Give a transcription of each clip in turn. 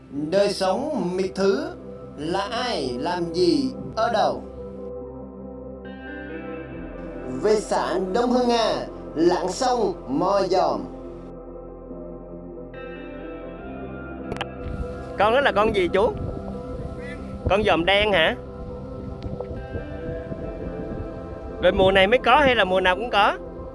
Đời sống miệt thứ là ai, làm gì, ở đâu. Về xã Đông Hưng Nga, lặn sông mò dòm. Con đó là con gì chú? Con dòm đen hả? Rồi mùa này mới có hay là mùa nào cũng có?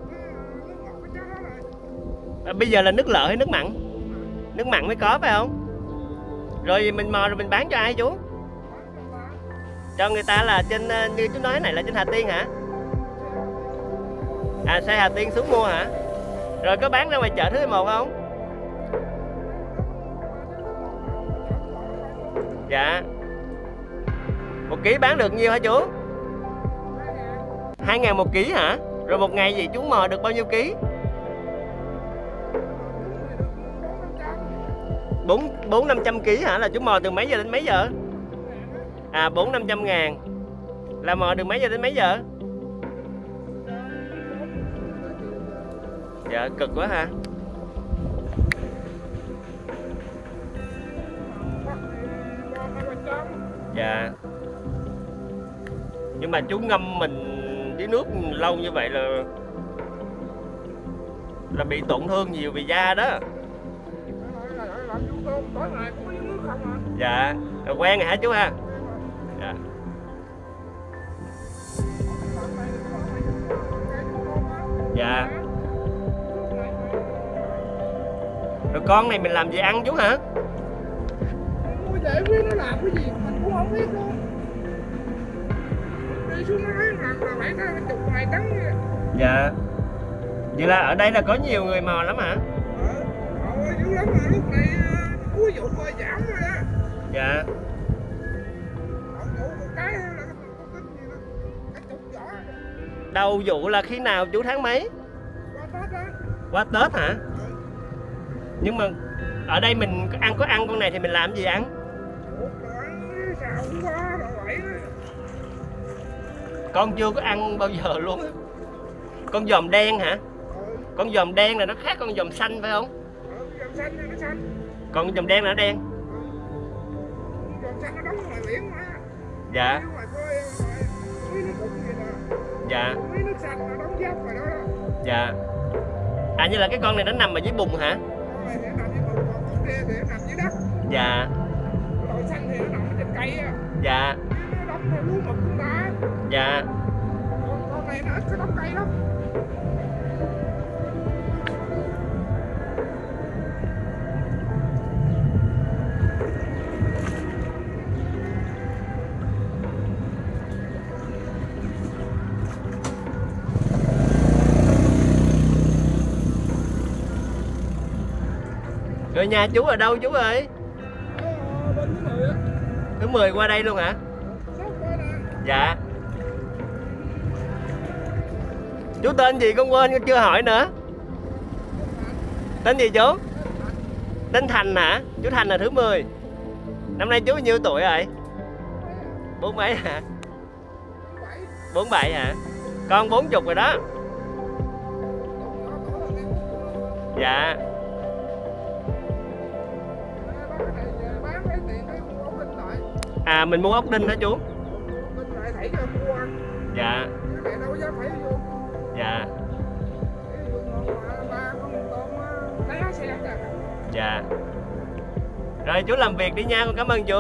Bây giờ là nước lợ hay nước mặn? Nước mặn mới có phải không? Rồi mình mò rồi mình bán cho ai chú? Cho người ta là trên, như chú nói này là trên Hà Tiên hả? À, xe Hà Tiên xuống mua hả? Rồi có bán ra ngoài chợ thứ 11 không? Dạ. 1 ký bán được nhiêu hả chú? 2.000 1 ký hả? Rồi một ngày vậy chú mò được bao nhiêu ký? 400-500 ký hả? Là chú mò từ mấy giờ đến mấy giờ? À, 400-500 ngàn. Là mò từ mấy giờ đến mấy giờ? Dạ, cực quá ha. Dạ. Nhưng mà chú ngâm mình dưới nước lâu như vậy là bị tổn thương nhiều về da đó. Dạ, rồi quen rồi hả chú ha? Dạ. Dạ. Rồi con này mình làm gì ăn chú hả? Mua vậy biết nó làm cái gì mình cũng không biết luôn. Đi xuống nó thấy làm là phải có chục vài tấn vậy. Dạ. Vậy là ở đây là có nhiều người mò lắm hả? Dữ lắm mà lúc này cuối vụ coi giảm rồi đó. Dạ. Vụ một cái là có tính gì đó, cái chục giỏ. Đầu vụ là khi nào chú, tháng mấy? Qua Tết đó. Qua Tết hả? Nhưng mà ở đây mình có ăn con này thì mình làm gì ăn? Xào quá rồi vậy đó. Con chưa có ăn bao giờ luôn. Con dòm đen hả? Con dòm đen là nó khác con dòm xanh phải không? Dòm xanh thì nó xanh. Còn dòm đen là nó đen. Dòm xanh nó đóng ngoài biển mà. Dạ. Ngoài suối nước đục vậy nè. Dạ. Suối nước xanh nó đóng dốc rồi đó. Dạ. À, như là cái con này nó nằm ở dưới bùn hả? Con này thì nó nằm dưới bùn, còn con kia thì nó nằm dưới đất. Dạ. Loại xanh thì nó nằm ở trên cây á. Dạ. Nó đóng theo lúa mực chúng ta. Dạ. Con này nó ít có đóng cây lắm. Rồi nhà chú ở đâu chú ơi? Bên thứ 10 á. Thứ 10 qua đây luôn hả? Dạ. Chú tên gì con quên, con chưa hỏi nữa. Tên gì chú? Tên Thành hả? Chú Thành là thứ 10. Năm nay chú bao nhiêu tuổi rồi? 40 mấy hả? 47 hả? Con 40 rồi đó. Dạ. À, mình mua ốc đinh hả chú? Dạ. Dạ. Dạ. Rồi chú làm việc đi nha, con cảm ơn chú.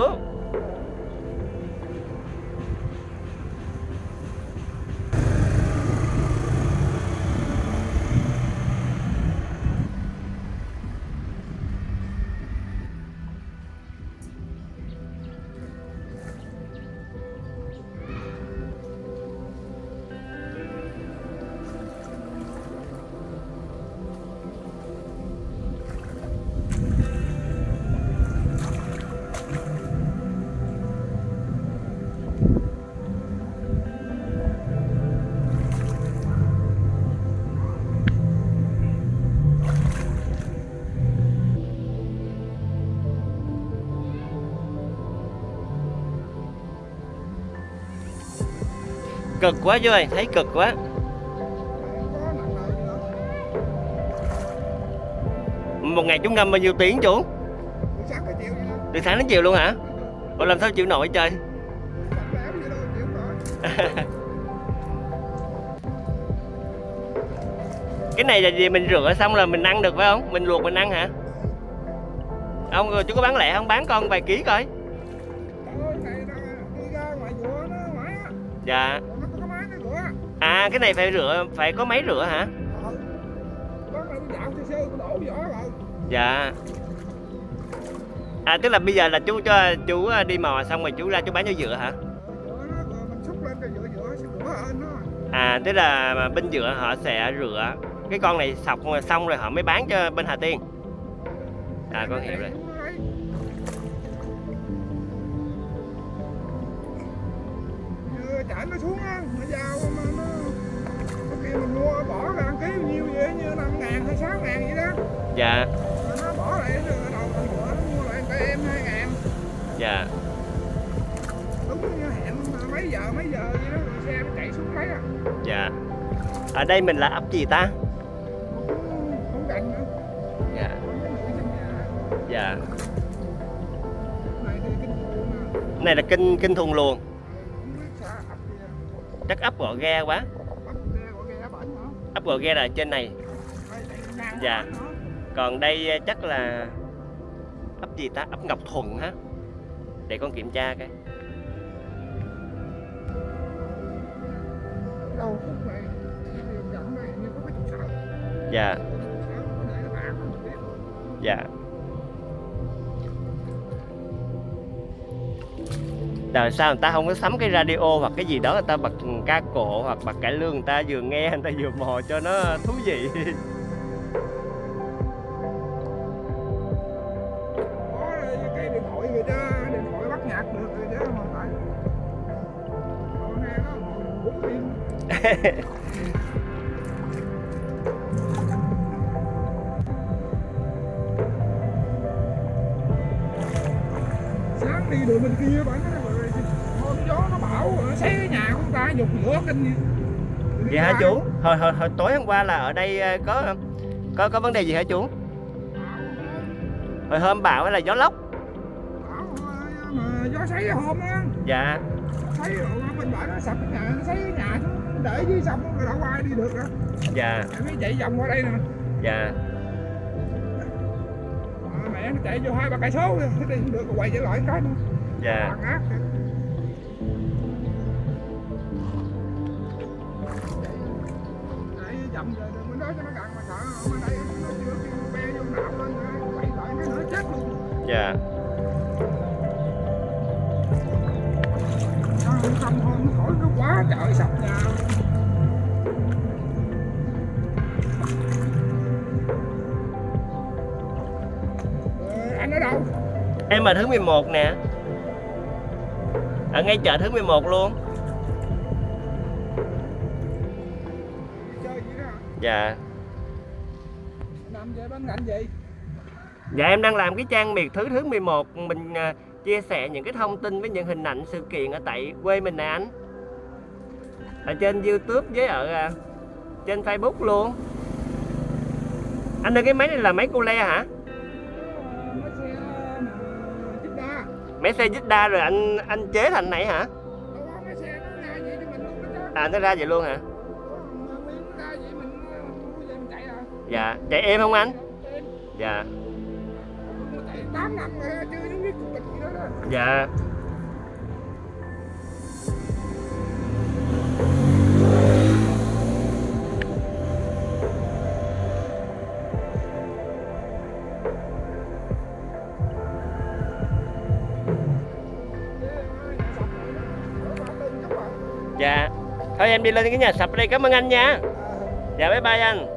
Cực quá chú ơi, thấy cực quá. Một ngày chú ngâm bao nhiêu tiếng chú? Sáng tới chiều vậy đó. Từ sáng đến chiều luôn hả? Ủa làm sao chịu nổi trời? Cái này là gì, mình rửa xong rồi mình ăn được phải không? Mình luộc mình ăn hả? Ông chú có bán lẻ không? Bán con vài ký coi. Dạ. À cái này phải rửa, phải có máy rửa hả? Dạ. À tức là bây giờ là chú đi mò xong rồi chú ra chú bán cho dựa hả? À tức là bên dựa họ sẽ rửa cái con này sọc xong rồi họ mới bán cho bên Hà Tiên. À con hiểu rồi. Chạy nó xuống á, nó giao mà nó khi mình mua bỏ ra ký nhiêu vậy, như 5.000 hay 6.000 vậy đó. Dạ. Rồi nó bỏ lại rồi đầu mình bữa nó mua lại cho em 2.000. Dạ. Đúng như hẹn mấy giờ vậy đó, rồi xe nó chạy xuống lấy à. Dạ. Ở đây mình là ấp gì ta? Không cạnh nữa. Dạ. Dạ. Này thì kinh thường mà. Này là kinh Thùng luôn. Chắc ấp Gò Ghe quá. Ấp Gò Ghe là trên này. Dạ. Còn đây chắc là ấp gì ta? Ấp Ngọc Thuận hả? Để con kiểm tra cái. Dạ. Dạ. Tại sao người ta không có sắm cái radio hoặc cái gì đó, người ta bật ca cổ hoặc bật cải lương, người ta vừa nghe người ta vừa mò cho nó thú vị. Có cái điện thoại người ta, điện thoại bắt nhạc được rồi chứ mà tại còn nghe nó cuốn phim. Sáng đi đường bên kia bạn hôm gió nó bão nó xé cái nhà của người ta dục lửa kinh. Vậy hả chú? Hồi tối hôm qua là ở đây có vấn đề gì hả chú? Hồi hôm bão hay là gió lốc? Bão mà gió xoáy hôm á. Dạ. Xoáy rồi bên bãi nó sập cái nhà, nó xoáy cái nhà xuống để dưới sông rồi đâu ai đi được rồi. Dạ. Mới chạy vòng qua đây nè. Dạ. Mẹ nó chạy vô 2-3 cây số rồi, đi không được quay trở lại cái nữa. Dạ. Chậm rồi mình nói cho nó gần mà sợ ở đây nó chưa kêu be vô nạo lên quay lại cái nữa chết luôn. Dạ. Không thôi nó khỏi nó quá trời sập nhà. Anh ở đâu? Em ở thứ 11 nè. Ở ngay chợ thứ 11 luôn. Chơi gì đó? Dạ. Làm về bên cạnh gì? Dạ em đang làm cái trang miệt thứ 11. Mình chia sẻ những cái thông tin với những hình ảnh sự kiện ở tại quê mình nè anh. Ở trên YouTube với ở trên Facebook luôn. Anh ơi cái máy này là máy Cule hả? Máy xe Jidda rồi anh chế thành này hả? À nó ra vậy luôn hả? Dạ, chạy êm không anh? Dạ. 8 năm rồi chưa giống biết cục bịch gì đó. Dạ. Dạ. Thôi em đi lên cái nhà sập ở đây, cảm ơn anh nha. Dạ bye bye anh.